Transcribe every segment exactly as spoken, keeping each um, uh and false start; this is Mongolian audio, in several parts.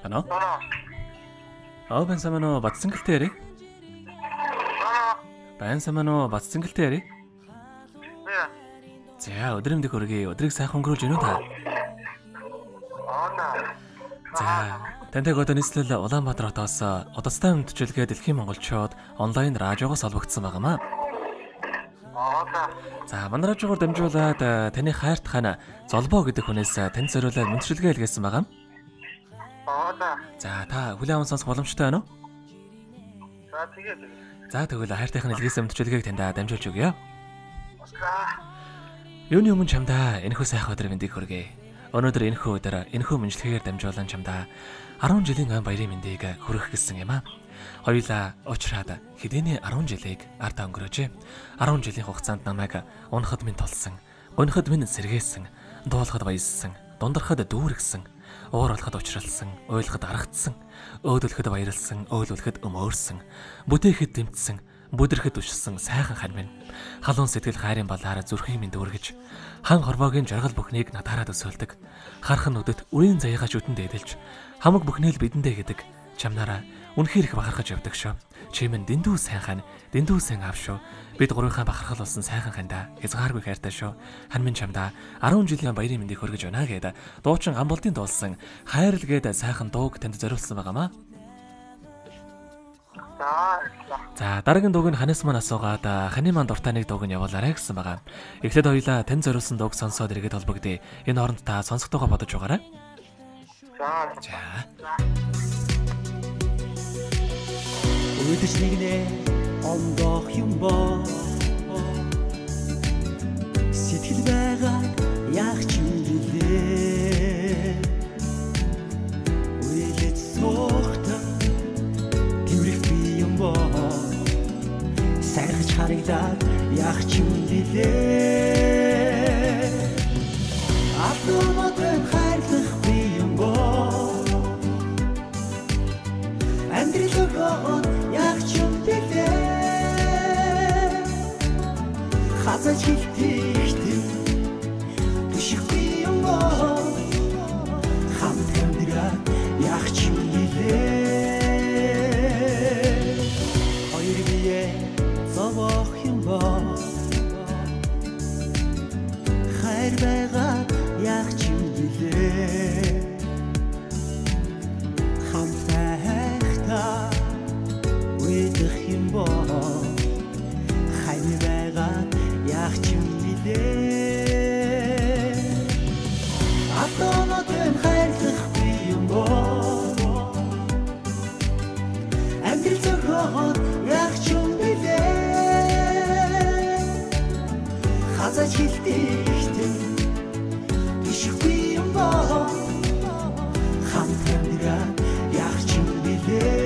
Ano? Аа байн сайн мано бацсан гэлтэй ярэ. Байн сайн мано бацсан гэлтэй ярэ. За өдрөмдөх хөргий өдрийг сайхан өнгөрүүлж гинүү та. За тантай одоо нийслэл Улаанбаатар хотоос удастай мэдчилгээ Дэлхийн Монголчууд онлайн радиогоос олбогдсон байгаамаа. За манай радиогоор дамжуулаад таны хайрт хана Золбоо гэдэг хүнээс танд зориулаад мэдчилгээ илгээсэн байгаа. За та хүлээн аван сонсох боломжтой байна уу? За тэгээд. За тэгвэл хайртайхны илгээсэн мэдчилгээг танд дамжуулж өгье. Юуны өмнө чамдаа энэхүү сайхан өдөр мэндийг хүргэе. Өнөөдөр энэхүү өдөр энэхүү мэдлэгээр дамжуулан чамдаа арван жилийн ан баярын мэндийг хүргэх гэсэн юм аа. Хоёулаа уучраад хэдийний арван жилийг ард өнгөрөөжээ. арван жилийн хугацаанд намайг унахад минь толсон, гонход минь сэргээсэн, дуулахад баяссан, дундархад дүүргсэн, уур болоход учралсан, ойлоход аргацсан, өөдөлөхөд баярлсан, өөлөлөхөд өмөөрсөн, бүтээхэд дэмтсэн, бүдэрхэд үшсэн сайхан хань минь. Халуун сэтгэл хайрын балаар зүрхийн минь дүүргэж, хан хорвоогийн жаргал бүхнийг надаараа төсөөлдөг. Хархан нүдэт үрийн заяагаач үдэнд эдэлж, хамаг бүхнээ л бидэндээ гэдэг чамнараа үнэхээр их бахархаж явдаг шүү. Чи минь дэндүү сайн хань, дэндүү сайн аав шүү. Бид гурвынхаа бахархал болсон сайхан хандаа хязгааргүй хайртай шүү. Хань минь чамдаа арван жилийн баярын мэндийг хүргэж байна гэдэг дуучин Гамболдын дуулсан хайрл гээд сайхан дууг танд зориулсан байгаамаа. За дараагийн дууг нь ханаас маань асуугаад ханы маань дуртай нэг дууг нь явуулаарай гэсэн байгаа. Эхлээд хоёлаа тань зориулсан дууг сонсоод иргэд холбогдъё. Энэ хооронд та сонсохдоо бодож байгаарай. За. Өдөж нэгнэ ондох юм боо. Сэтгэл байгаа яг ч юм гэлээ. Үеэт сохта сайрч харагдаад яг ч юм гэлээ. Автоматэн хайрлахгүй юм боо. Амьдралгаа яг ч юм гэлээ. Хазаж хилтэйхтэй түшихгүй юм боо. Хамт амьдраа яг ч юм гэлээ. Зовох юм боо. Хайр байгаа яг ч юм гэлээ. Хамт хайхтаа үедэх юм боо. Хайр байгаа яг ч юм гэлээ. Автоматэн хайрлахгүй юм боо. Амьдрал зохиогоод яг ч юм хазаж хилтэйхтэй түшихгүй юм боо. Хамт амьдраа яг ч юм гэлээ.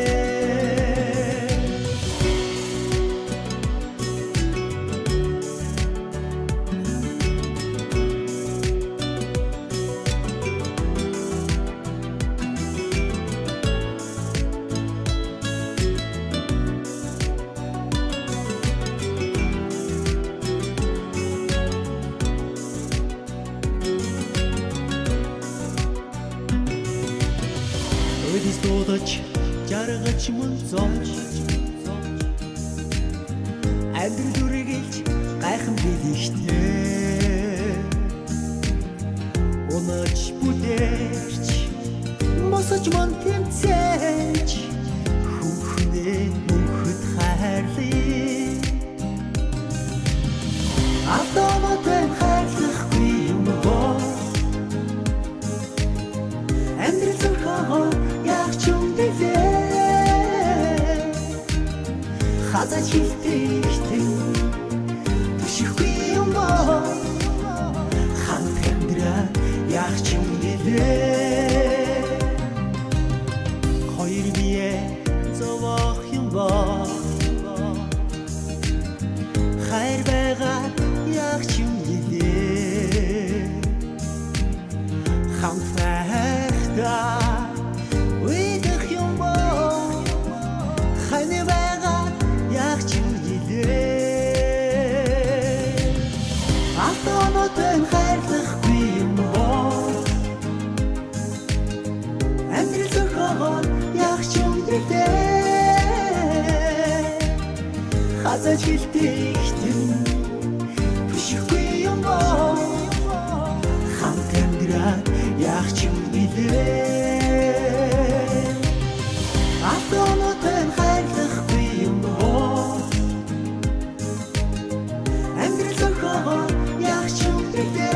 Жаргаж мөн зомж амьдрал дүргэлж гайхан билийхтэй. Унаж бүдэрч мосож мөн тэмцээж хүүхнээ мөнхөд хайрлаа. Автоматэн хайрлахгүй юм боо. Амьдрал зохиогоо яг ч юм гэлээ. Хазаж хилтэйхтэй түшихгүй юм боо. Хамт амьдраа яг ч юм гэлээ. Хоёр бие зовох юм боо. Хайр байгаа яг ч юм гэлээ. Хамт хайхтаа үедэх юм боо. Хайр байгаа яг ч юм гэлээ. Автоматэн хайрлахгүй юм боо. Амьдрал хазаж хилтэйхтэн түшихгүй юм боо хамт амьдраад яах ч юм билээ автонотын хайрлахгүй юм боо амьдрал зохиогоо яах ч юм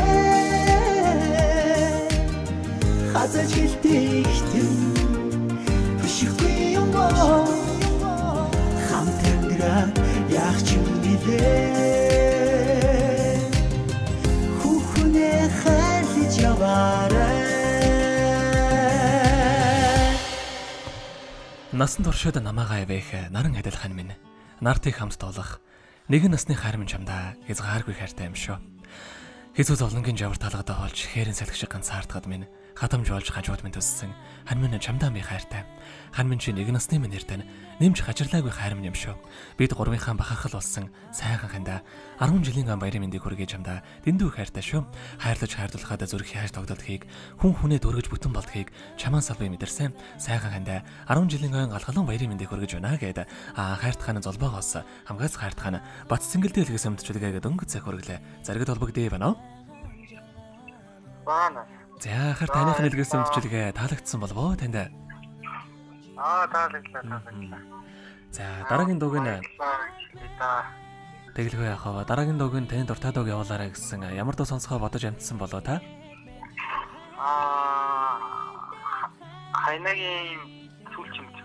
билээ хазаж хилтэйхтэн түшихгүй юм боо хамт амьдраад яах ч юм билээ хүүхнээ хайрлаж яваарай Насан туршид намаагаа ивэх наран адилхан минь нартыг хамт тоолох нэгэн насны хайр минь чамдаа хязгааргүй хайртай юм шүү. Хэцүү зовлонгийн жавар талгадаа олж хээрэн салхи шиг ганцаардахад минь хатамж болж хажууд минь төссөн хан минь чамдаа би хайртай. Хан минь чи нэгэн насны минь нэртэн нэмж хажирлаагүй хайр минь юм шүү. Бид гурвынхаа бахархал болсон сайхан хандаа арван жилийн ан баярын мэндийг хүргэж чамдаа дэндүү хайртай шүү. Хайрлаж хайрлуулахад зүрх яаж тогтолдгийг хүн хүнээ дөргөж бүтэн болдгийг чамаас салбай мэдэрсэн сайхан хандаа арван жилийн ан галгалан баярын мэндийг хүргэж байна гэдэг а хайртахын золбоогоос хамгаас хайртахын бат цэнгэлдээ илгээс өмдчүүлгээгээд өнгөц цаг хүргэлээ заргад холбогдъё байна уу? Баана. За хар таних нэлгээс өмдчүүлгээ таалагдсан болов уу танд? Аа таалагдлаа таалагдлаа. За дараагийн дуг нь та тэгэлгүй яхаа дараагийн дуг нь таны дуртай дуг явуулаарай гэсэн ямар дуу сонсохоо бодож амтсан болоо та? Аа хайнагийн сүүлч юм.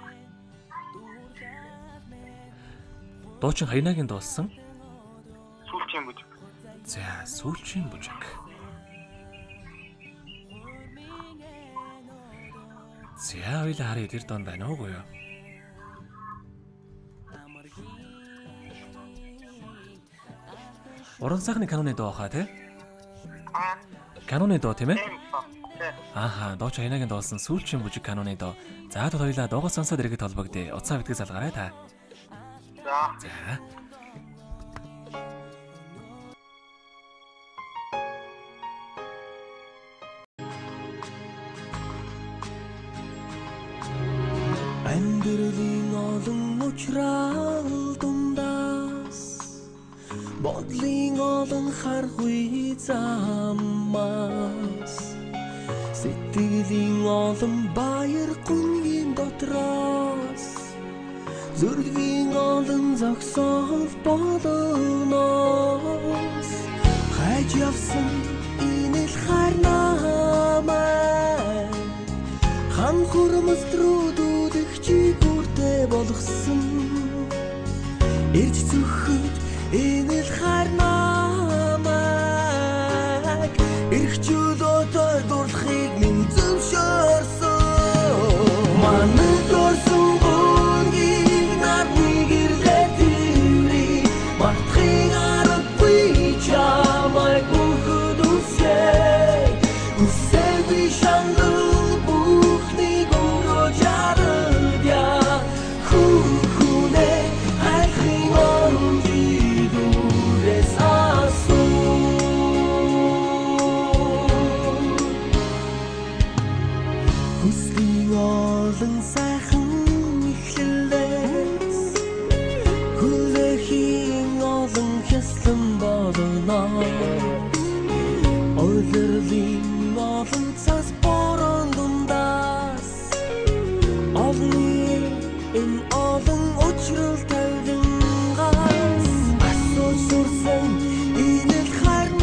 Дуучин хайнагийн дуулсан. Сүүлчийн бүжиг. За сүүлчийн бүжиг. За хоёлаа харъя тэр доон байна уугүй юу? Уран сайхны каноны дуу хаа тий? Аа. Каноны дуу тийм ээ? Тийм. Ааха, дооч хайнагийн дуулсан сүүлчийн бүжиг каноны дуу. За тэр хоёлаа дуугаа сонсоод иргэд холбогдъё. Уцаа битгий залгаарай та. За. За. Амьдралын олон учрал дундаас бодлын олон харгүй замаас сэтгэлийн олон баяр гүнгийн дотроос зүргийн олон зогсоол болоноос хайж явсан энэ л харнамай хан хурмст руу дүүдэх чи бүртээ болгосон ирж зүхэж энэ л харнамай эрхчүүд өтөр дурлахыг минь зөвшөөрсөн манай дурсан гонгийг нарны гэрлээ тэрий мартахын аргагүй чамай бүхэд үсэй үсэй би шангал бүхнийг өрөөж арадя хүүхнээ хайхын онжид үрээс асуу хүслийн олон сайхан ихлэлээс хүлээхийн олон хяслан болно ойлрлын олон цас борон дундаас олны энэ олон учрал тавилангаас асууж сурсан энэ л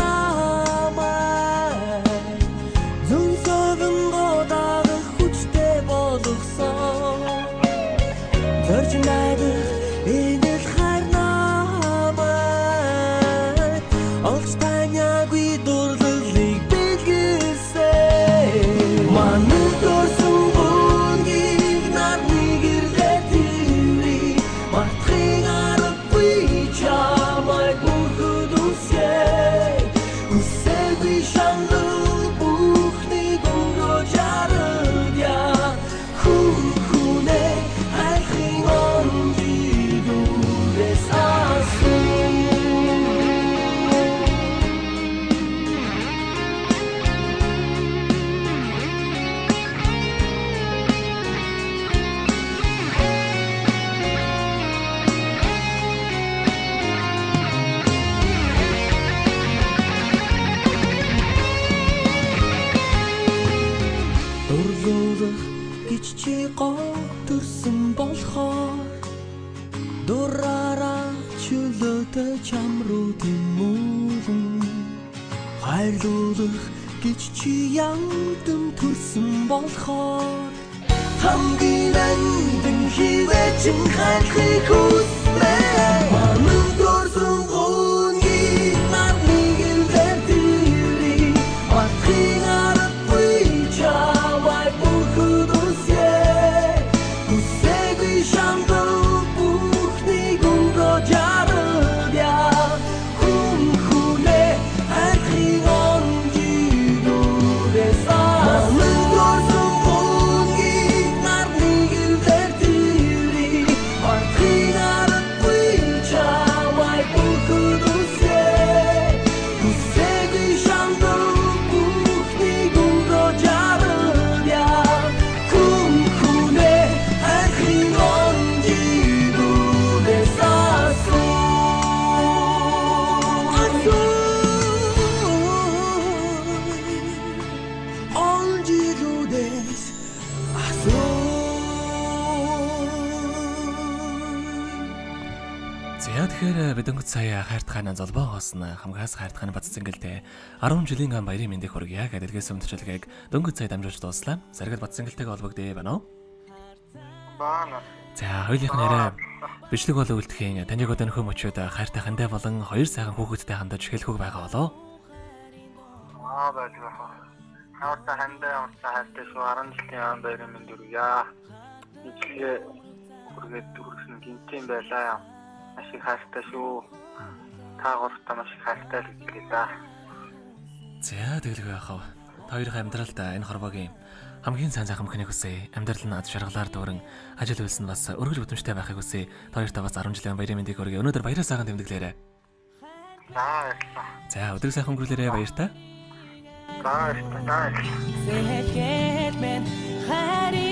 харнамай зүн согон годагах хүчтэй болгосон зорж найдах энэ л харнамай олж таняагүй дурлалыг бэлгэлсэн манай дурсан гонгийг нарны гэрлээ тэрий мартахын аргагүй чамай бүхэд үсэй үсэй би шангал бүхнийг өрөөж арадя хүүхнээ хайхын онжид Дуртай чамруу тэмүүлэн хайрлуулах гэж чи яндан төрсөн болохоор хамгийн нандин хивээчин хайхыг хүсмэ манан дурсан гооны нарны гэрдэр дийри батхын арахгүй чавай бүхүдүсэ үсэгүй шамдал бүхний гүнгө жардя хүн хүнэ хайхыг онжигүдэса манан дурсан гооны нарны гэрдэр дийри батхын арахгүй чавай бүхүдүсэ үсэгүй шамдал бүхний гүнгө жардя хүн хүнэ хайхыг онжигүдэса онжигүдэс асуу За тэгэхээр бид өнгөц сая хайртахааны золбоогоос нь хамгаас хайртахааны бац цэнгэлтэй арван жилийн ам баярын мэндийг хүргье гэдэг дэлгээс өмтчлэгийг дөнгөц сая дамжуулж дууслаа. Заргал бац цэнгэлтэйгээ холбогдъё байна уу? Баана. За хоёулынх нь арай бичлэг болон үлдэхийн таныг одоо нөхөө мөчөөд хайртахандаа болон хоёр сайхан хүүхэдтэй хандаж хэлэхүүг байгаа болоо. Аа байлгаа. Хавта хандаа унтаа хайртай шүү арван жилийн ам баярын мэнд хүргье. Ижилгээ хүргээд дүрсэн гинтийн байлаа. Маш их хайртай шүү. Та гуравтаа маш их хайртай л гэлээ. За тэгэлгүй яхав. Та хоёрын амьдралд энэ хорвогийн хамгийн сайн сайхан мөхнийг хүсье. Амьдрал нь ад шаргалаар дүүрэн ажил үйлс нь бас өргөж бүтэмжтэй байхыг хүсье. Та хоёртаа бас арван жилийн баярын мэндийг хүргье. Өнөөдөр баяраа сайхан тэмдэглээрэй. За баярлалаа. За өдрийг сайхан өнгөрүүлээрэй баяртай. За баярлалаа. Säkert men här